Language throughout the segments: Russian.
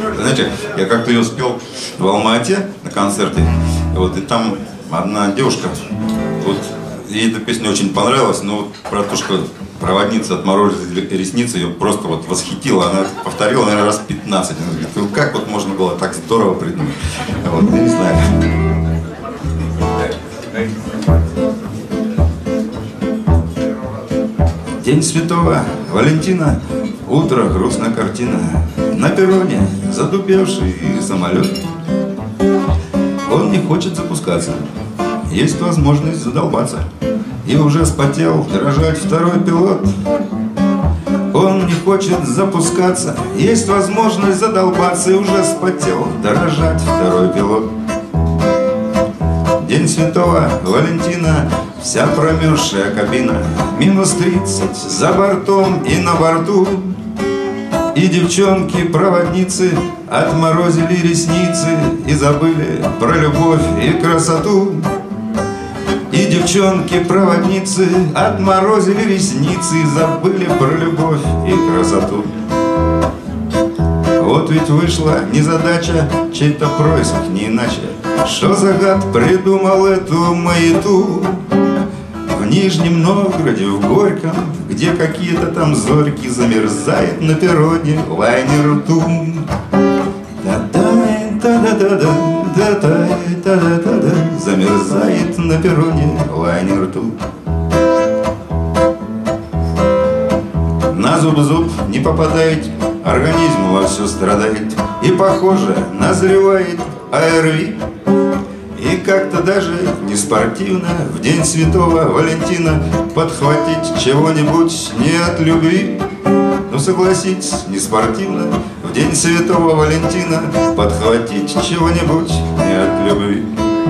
Знаете, я как-то ее спел в Алма-Ате на концерте, вот, и там одна девушка, вот, ей эта песня очень понравилась, но вот про то, что проводница отморозила ресницы, ее просто вот восхитила, она повторила, наверное, раз 15. Она говорит, ну как вот можно было так здорово придумать? Вот, я не знаю. День Святого Валентина, утро, грустная картина. На перроне задубевший самолет. Он не хочет запускаться, есть возможность задолбаться. И уже спотел дрожать второй пилот. Он не хочет запускаться, есть возможность задолбаться. И уже спотел дрожать второй пилот. День Святого Валентина, вся промерзшая кабина, минус 30 за бортом и на борту. И девчонки-проводницы отморозили ресницы и забыли про любовь и красоту. И девчонки-проводницы отморозили ресницы и забыли про любовь и красоту. Вот ведь вышла незадача, чей-то происк не иначе. Что за гад придумал эту маяту? В Нижнем Новгороде, в Горьком, где какие-то там зорьки, замерзает на перроне лайнер Тум. Замерзает на перроне лайнер Тум. На зуб не попадает, организм вовсю страдает. И похоже, назревает ОРВИ. И как-то даже не спортивно в день Святого Валентина подхватить чего-нибудь не от любви. Ну согласитесь, не спортивно в день Святого Валентина подхватить чего-нибудь не от любви.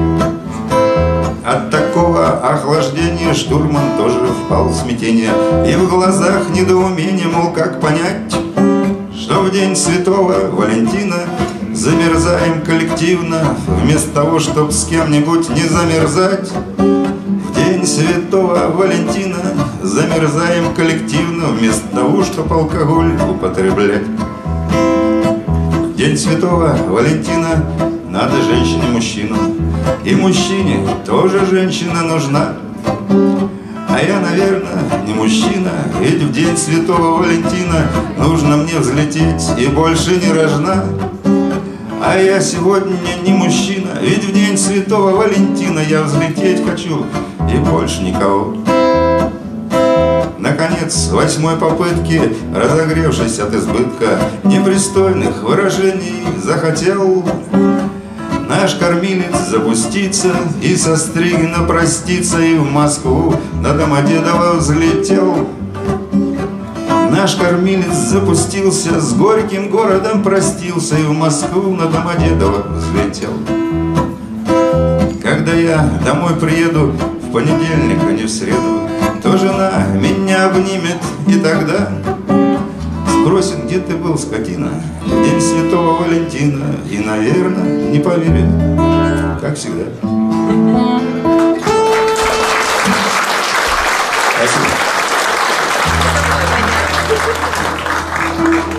От такого охлаждения штурман тоже впал в смятение. И в глазах недоумение, мол, как понять, что в день Святого Валентина замерзаем коллективно, вместо того, чтоб с кем-нибудь не замерзать. В день Святого Валентина замерзаем коллективно, вместо того, чтоб алкоголь употреблять. В день Святого Валентина надо женщине мужчину, и мужчине тоже женщина нужна. А я, наверное, не мужчина, ведь в день Святого Валентина нужно мне взлететь и больше не рожна. А я сегодня не мужчина, ведь в день Святого Валентина я взлететь хочу и больше никого. Наконец, с 8-й попытки, разогревшись от избытка непристойных выражений, захотел наш кормилец запуститься и со Стригина проститься, и в Москву на Домодедово взлетел. Наш кормилец запустился, с горьким городом простился, и в Москву на Домодедово взлетел. Когда я домой приеду в понедельник, а не в среду, то жена меня обнимет, и тогда спросит, где ты был, скотина, в день Святого Валентина, и, наверное, не поверит, как всегда. Спасибо.